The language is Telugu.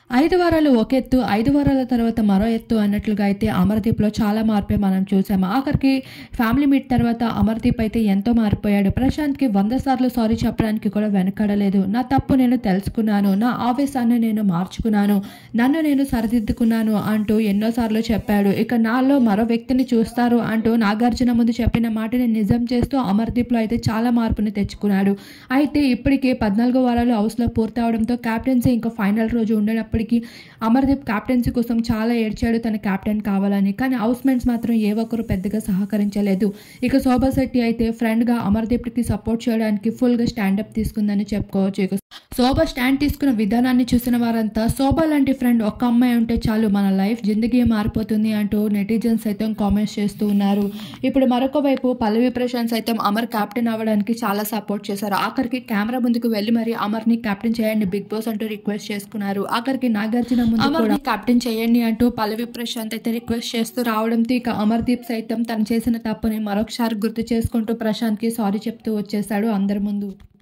5 వారాలు ఒక ఎత్తు, 5 వారాల తర్వాత మరో ఎత్తు అన్నట్లుగా అయితే అమర్‌దీప్‌లో చాలా మార్పే మనం చూసాము. ఆఖరికి ఫ్యామిలీ మీట్ తర్వాత అమర్‌దీప్ అయితే ఎంతో మారిపోయాడు. ప్రశాంత్‌కి 100 సార్లు సారీ చెప్పడానికి కూడా వెనకాడలేదు. నా తప్పు నేను తెలుసుకున్నాను. నా ఆవేశాన్ని నేను మార్చుకున్నాను. నన్ను నేను సరిదిద్దుకున్నాను అంటూ ఎన్నో సార్లు చెప్పాడు. ఇక నాలో మరో వ్యక్తిని చూస్తారు అంటూ నాగార్జున ముందు చెప్పిన మాటని నిజం చేస్తూ అమర్‌దీప్‌లో అయితే చాలా మార్పుని తెచ్చుకున్నాడు. అయితే ఇప్పటికే 14 వారాలు హౌస్‌లో పూర్తవడంతో కెప్టెన్సీ ఇంకా ఫైనల్ రోజు ఉండేటప్పటికి అమర్‌దీప్ కెప్టెన్సీ కోసం చాలా ఏడ్చాడు తన కెప్టెన్ కావాలని. కానీ హౌస్‌మేట్స్ మాత్రం ఏ ఒక్కరు పెద్దగా సహకరించలేదు. ఇక శోభా శెట్టి అయితే ఫ్రెండ్‌గా అమర్‌దీప్‌కి సపోర్ట్ చేయడానికి ఫుల్‌గా స్టాండప్ తీసుకుందని చెప్పుకోవచ్చు. ఇక శోభ స్టాండ్ తీసుకున్న విధానాన్ని చూసిన వారంతా శోభ లాంటి ఫ్రెండ్ ఒక్క అమ్మాయి ఉంటే చాలు మన లైఫ్ జిందగీ మారిపోతుంది అంటూ నెటిజన్స్ సైతం కామెంట్స్ చేస్తూ ఉన్నారు. ఇప్పుడు మరొక వైపు పల్లవి ప్రశాంత్ సైతం అమర్ కెప్టెన్ అవ్వడానికి చాలా సపోర్ట్ చేశారు. ఆఖరికి కెమెరా ముందుకు వెళ్ళి మరి అమర్‌ని కెప్టెన్ చేయండి బిగ్ బాస్ అంటూ రిక్వెస్ట్ చేసుకున్నారు. ఆఖరికి నాగార్జున ముందు అమర్‌ని కెప్టెన్ చేయండి అంటూ పల్లవి ప్రశాంత్ అయితే రిక్వెస్ట్ చేస్తూ రావడంతో ఇక అమర్‌దీప్ సైతం తను చేసిన తప్పుని మరొకసారి గుర్తు చేసుకుంటూ ప్రశాంత్‌కి సారీ చెప్తూ వచ్చేశాడు అందరి ముందు.